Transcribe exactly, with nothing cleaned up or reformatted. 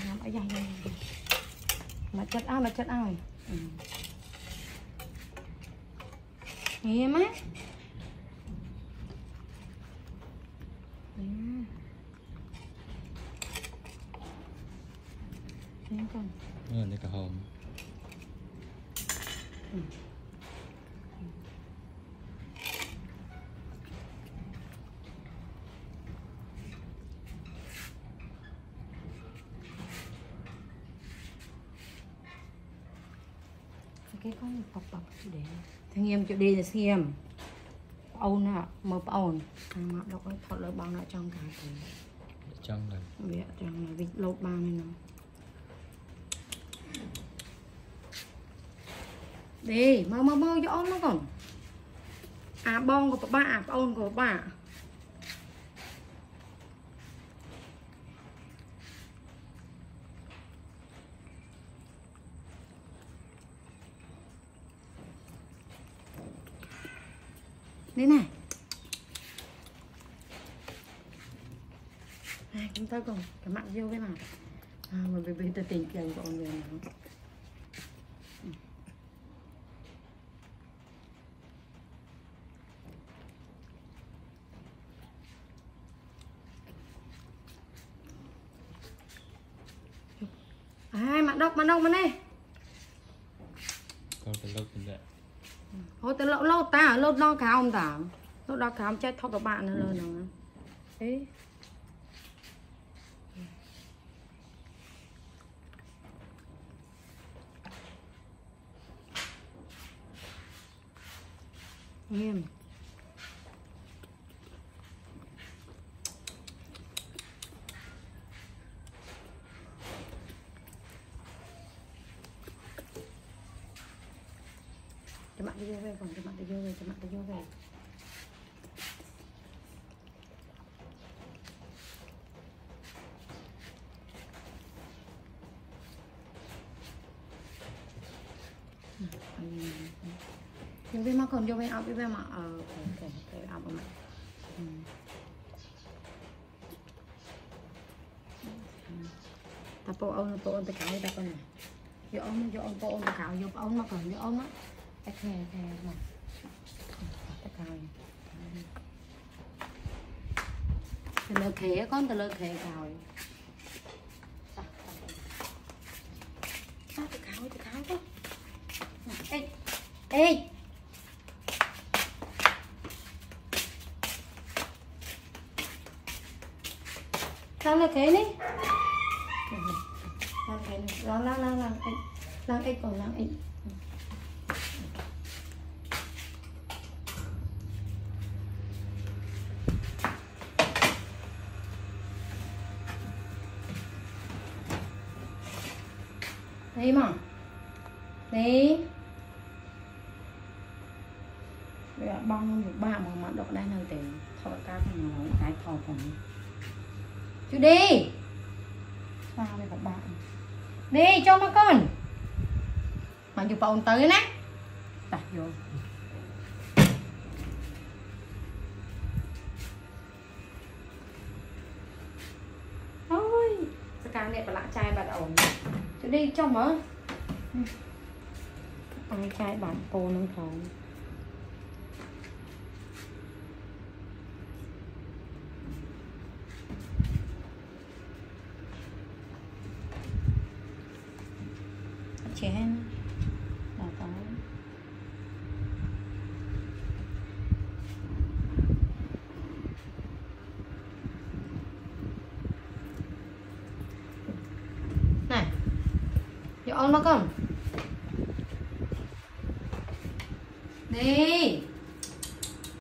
làm ở dày mà chất ao là chất ao ừ. Nghe má Nghe con ừ, đây cả hòm ừ. Cái con bọc bọc để thằng em chịu đi là xem ôn nè mờ ôn mà đọc cái thật là bao nợ trong cả thì trong này việc trong này vịt lột bao này nó đi mau mau mau cho ôn nó còn à bông của bà à ôn của bà đây này à, chúng ta còn cái mạng vô cái nào à, mà bây giờ tình tiền của người nào à Maddox Maddox mà này có cái lâu tình đấy thôi từ lâu lâu ta lâu đo cáo ông ta lâu đo cáo chết thôi các bạn nữa rồi nào đấy em cho bạn đi vô về còn cho bạn đi vô về cho bạn đi vô về vô về mà còn vô về áo vô về mà ờ ok ok áo mà ta po ông po ông ta cáo ta con này vô ông vô ông po ông ta cáo vô ông mà còn vô ông á cái khe khe mà cái cào từ lơ khé con từ lơ khé cào sao từ cào từ cào đó ê ê sao lơ khé đi lơ khé lang lang lang lang lang ếch còn lang ếch đi mà đi bây giờ bong một ba mà mặt độ đây nơi tiền thọ cao thằng nói cái thọ phòng chú đi sao đây các bạn đi cho mà con mà chụp ông tới nè đặt vô ôi sao càng đẹp và lạ trai bà ổn chú đi trong mở ai trai bạn cô nâng không chén là có này vô ôn nó con đi